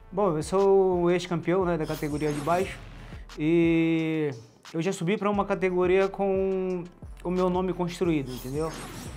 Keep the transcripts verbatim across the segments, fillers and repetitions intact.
Bom, eu sou o ex-campeão, né, da categoria de baixo e eu já subi para uma categoria com o meu nome construído, entendeu?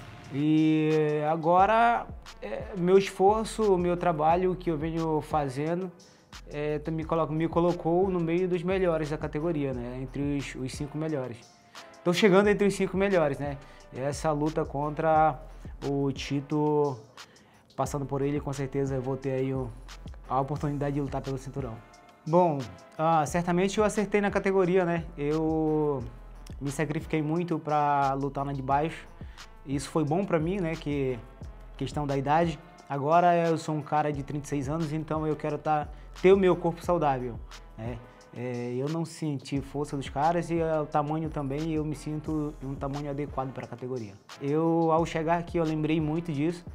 E agora, é, meu esforço, o meu trabalho que eu venho fazendo é, me, colo me colocou no meio dos melhores da categoria, né, entre os, os cinco melhores. Estou chegando entre os cinco melhores, né? E essa luta contra o Tito, passando por ele, com certeza eu vou ter aí o, a oportunidade de lutar pelo cinturão. Bom, ah, certamente eu acertei na categoria, né? Eu me sacrifiquei muito para lutar na de baixo. Isso foi bom para mim, né? Que questão da idade. Agora eu sou um cara de trinta e seis anos, então eu quero tá, ter o meu corpo saudável, né? É, eu não senti força dos caras e o tamanho também, eu me sinto um tamanho adequado para a categoria. Eu, ao chegar aqui, eu lembrei muito disso.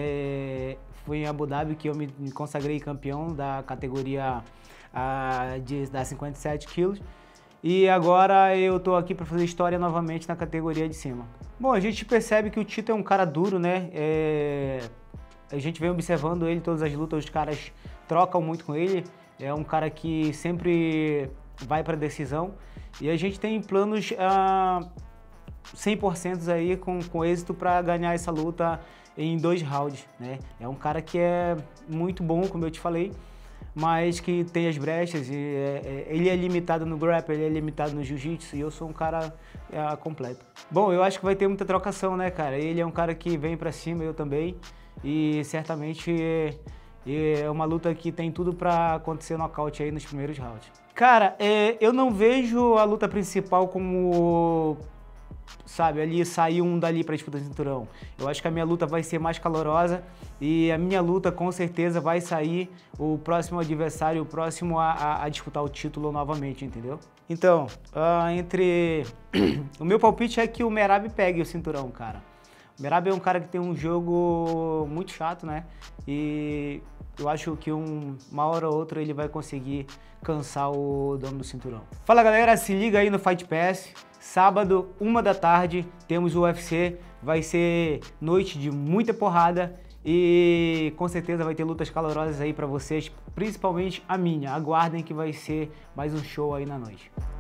É, foi em Abu Dhabi que eu me, me consagrei campeão da categoria a, de, da cinquenta e sete quilos. E agora eu tô aqui para fazer história novamente na categoria de cima. Bom, a gente percebe que o Tito é um cara duro, né? É, a gente vem observando ele, todas as lutas, os caras trocam muito com ele. É um cara que sempre vai para decisão e a gente tem planos ah, cem por cento aí com, com êxito para ganhar essa luta em dois rounds, né? É um cara que é muito bom, como eu te falei, mas que tem as brechas e é, é, ele é limitado no grappling, ele é limitado no jiu-jitsu e eu sou um cara é, completo. Bom, eu acho que vai ter muita trocação, né, cara? Ele é um cara que vem para cima, eu também, e certamente é, é uma luta que tem tudo para acontecer nocaute aí nos primeiros rounds. Cara, é, eu não vejo a luta principal como, sabe, ali sair um dali para disputa de cinturão. Eu acho que a minha luta vai ser mais calorosa e a minha luta com certeza vai sair o próximo adversário, o próximo a, a, a disputar o título novamente, entendeu? Então, uh, entre... o meu palpite é que o Merab pegue o cinturão, cara. O Merab é um cara que tem um jogo muito chato, né? E eu acho que um, uma hora ou outra ele vai conseguir cansar o dono do cinturão. Fala galera, se liga aí no Fight Pass. Sábado, uma da tarde, temos o U F C. Vai ser noite de muita porrada e com certeza vai ter lutas calorosas aí pra vocês, principalmente a minha. Aguardem que vai ser mais um show aí na noite.